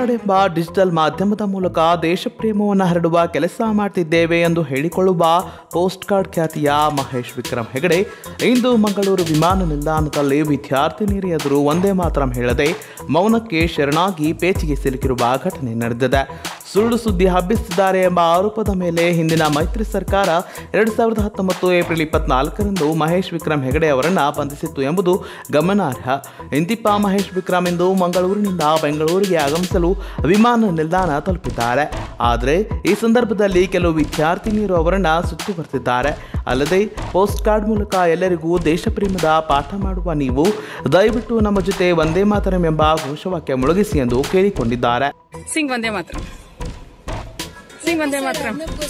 Card ಎಂಬ digital ಮಾಧ್ಯಮದ ಮೂಲಕ ದೇಶಪ್ರೇಮವನ್ನು ಹರಡುವ ಕೆಲಸ ಮಾಡ್ತಿದ್ದೇವೆ ಎಂದು ಹೇಳಿಕೊಳ್ಳುವ ಪೋಸ್ಟ್ ಕಾರ್ಡ್ ಖ್ಯಾತಿಯ ಮಹೇಶ್ ವಿಕ್ರಮ್ ಹೆಗಡೆ ಇಂದು ಮಂಗಳೂರು ವಿಮಾನ ನಿಲ್ದಾಣದಲ್ಲಿ ವಿದ್ಯಾರ್ಥಿನಿಯರ ಎದುರು ಒಂದೇ ಮಾತರಂ ಹೇಳದೆ ಮೌನಕ್ಕೆ ಶರಣಾಗಿ ಪೇಚಿಗೆ ಸಿಲುಕಿರುವ ಘಟನೆ ನಡೆದಿದೆ. ಸುಳ್ಳು ಸುದ್ದಿ ಹಬ್ಬಿಸಿದ್ದಾರೆ ಎಂಬ ಆರೋಪದ ಮೇಲೆ ಹಿಂದಿನ ಮೈತ್ರಿ ಸರ್ಕಾರ 2019 ಏಪ್ರಿಲ್ 24ರಂದು ಮಹೇಶ್ ವಿಕ್ರಮ್ ಹೆಗಡೆ ಅವರನ್ನು ಬಂಧಿಸಿತ್ತು ಎಂಬುದು ಗಮನಾರ್ಹ. ಇಂತಿಪ್ಪ ಮಹೇಶ್ ವಿಕ್ರಮ್ ಇಂದು ಮಂಗಳೂರಿನಿಂದ ಬೆಂಗಳೂರಿಗೆ ಆಗಮಿಸಲು ವಿಮಾನ ನಿಲ್ದಾಣ ತಲುಪಿದ್ದಾರೆ. ಆದರೆ ಈ ಸಂದರ್ಭದಲ್ಲಿ ಕೆಲವು ವಿದ್ಯಾರ್ಥಿನಿಯರು ಅವರನ್ನು ಸುತ್ತುವರೆದಿದ್ದಾರೆ. ಅಲ್ಲದೆ ಪೋಸ್ಟ್ ಕಾರ್ಡ್ ಮೂಲಕ ಎಲ್ಲರಿಗೂ ದೇಶಪ್ರೇಮದ ಪಾಠ ಮಾಡುವ ನೀವು ದಯವಿಟ್ಟು ನಮ್ಮ ಜೊತೆ ವಂದೇ ಮಾತರಂ ಎಂಬ ಘೋಷವಾಕ್ಯ ಮೊಳಗಿಸಿ ಎಂದು ಕೇಳಿಕೊಂಡಿದ್ದಾರೆ. ಸಿಂಗ್ ವಂದೇ ಮಾತರಂ, ಸಿಂಗ್ ವಂದೇ ಮಾತರಂ.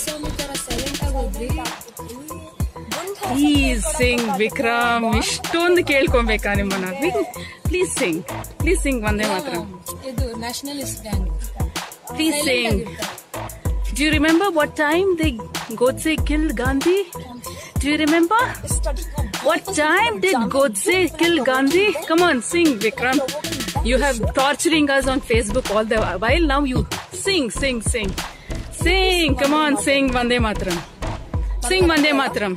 ಪ್ಲೀಸ್ ಸಿಂಗ್ ವಿಕ್ರಮ್, ಇಷ್ಟೊಂದು ಕೇಳ್ಕೊಬೇಕಾ ನಿಮ್ಮನ್ನ? ಪ್ಲೀಸ್ ಸಿಂಗ್ ವಂದೇ ಮಾತರಂ. ಇದು nationalist gang. Please sing. Do you remember what time the Godse killed Gandhi? Do you remember? What time did Godse kill Gandhi? Come on, sing, Vikram. You have torturing us on Facebook all the while. Now you sing. Come on, sing Vande Mataram. Sing Vande Mataram.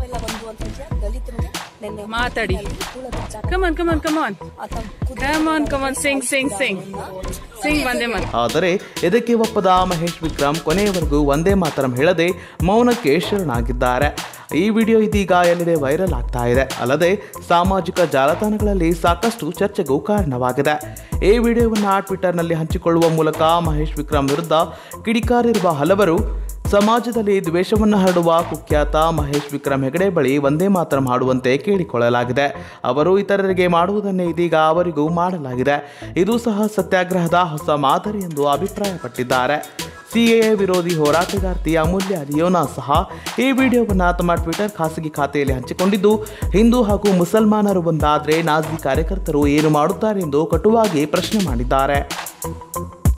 Matadi. Come on. Sing Vande Mataram. ಆದರೆ ಇದಕ್ಕೆ ಒಪ್ಪದ ಮಹೇಶ್ ವಿಕ್ರಮ್ ಕೊನೆಯವರೆಗೂ ವಂದೇ ಮಾತರಂ ಹೇಳದೆ ಮೌನಕ್ಕೆ ಶರಣಾಗಿದ್ದಾರೆ. ಈ video ಇದೀಗ ಎಲ್ಲೆಡೆ viral ಆಗ್ತಾ ಇದೆ. ಅಲ್ಲದೆ ಸಾಮಾಜಿಕ ಜಾಲತಾಣಗಳಲ್ಲಿ ಸಾಕಷ್ಟು ಚರ್ಚೆಗೂ ಕಾರಣವಾಗಿದೆ. ಈ ವಿಡಿಯೋವನ್ನು ಟ್ವಿಟರ್ನಲ್ಲಿ ಹಂಚಿಕೊಳ್ಳುವ ಮೂಲಕ ಮಹೇಶ್ ವಿಕ್ರಮ್ ವಿರುದ್ಧ ಕಿಡಿಕಾರಿರುವ ಹಲವರು ಸಮಾಜದಲ್ಲಿ ದ್ವೇಷವನ್ನು ಹರಡುವ ಕುಖ್ಯಾತ ಮಹೇಶ್ ವಿಕ್ರಮ್ ಹೆಗಡೆ ಬಳಿ ವಂದೇ ಮಾತರಂ ಹಾಡುವಂತೆ ಕೇಳಿಕೊಳ್ಳಲಾಗಿದೆ. ಅವರು ಇತರರಿಗೆ ಮಾಡುವುದನ್ನೇ ಇದೀಗ ಅವರಿಗೂ ಮಾಡಲಾಗಿದೆ. ಇದು ಸಹ ಸತ್ಯಾಗ್ರಹದ ಹೊಸ ಮಾದರಿ ಎಂದು ಅಭಿಪ್ರಾಯಪಟ್ಟಿದ್ದಾರೆ. ಸಿಎಎ ವಿರೋಧಿ ಹೋರಾಟಗಾರ್ತಿ ಅಮೂಲ್ಯ ಲಿಯೋನಾ ಸಹ ಈ ವಿಡಿಯೋವನ್ನು ತಮ್ಮ ಟ್ವಿಟರ್ ಖಾಸಗಿ ಖಾತೆಯಲ್ಲಿ ಹಂಚಿಕೊಂಡಿದ್ದು, ಹಿಂದೂ ಹಾಗೂ ಮುಸಲ್ಮಾನರು ಒಂದಾದರೆ ನಾಜಿ ಕಾರ್ಯಕರ್ತರು ಏನು ಮಾಡುತ್ತಾರೆ ಎಂದು ಕಟುವಾಗಿ ಪ್ರಶ್ನೆ ಮಾಡಿದ್ದಾರೆ.